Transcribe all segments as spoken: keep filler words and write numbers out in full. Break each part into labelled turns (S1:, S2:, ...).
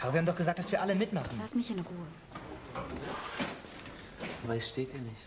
S1: Caro, wir haben doch gesagt, dass wir alle mitmachen.
S2: Lass mich in Ruhe.
S3: Aber es steht ja nicht.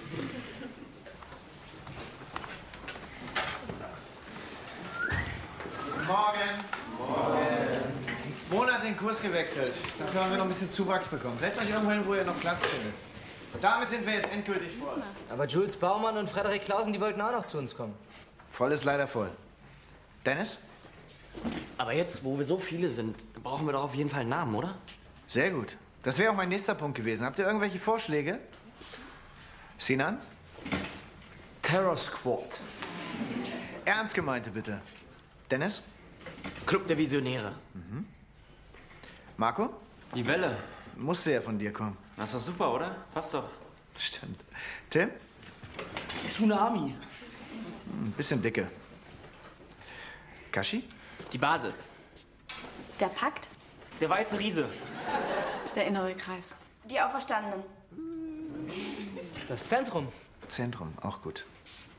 S4: Morgen. Morgen. Mona hat den Kurs gewechselt. Dafür haben wir noch ein bisschen Zuwachs bekommen. Setzt euch irgendwo hin, wo ihr noch Platz findet. Damit sind wir jetzt endgültig voll.
S1: Aber Jules Baumann und Frederik Clausen, die wollten auch noch zu uns kommen.
S4: Voll ist leider voll. Dennis?
S3: Aber jetzt, wo wir so viele sind, brauchen wir doch auf jeden Fall einen Namen, oder?
S4: Sehr gut. Das wäre auch mein nächster Punkt gewesen. Habt ihr irgendwelche Vorschläge? Sinan?
S3: Terror Squad.
S4: Ernst gemeinte, bitte. Dennis?
S3: Club der Visionäre.
S4: Mhm. Marco?
S5: Die Welle.
S4: Musste ja von dir kommen.
S5: Das ist doch super, oder? Passt doch.
S4: Stimmt. Tim?
S3: Tsunami.
S4: Ein bisschen dicke. Kashi?
S3: Die Basis.
S2: Der Pakt?
S3: Der weiße Riese.
S2: Der innere Kreis.
S6: Die Auferstandenen.
S1: Das Zentrum.
S4: Zentrum, auch gut.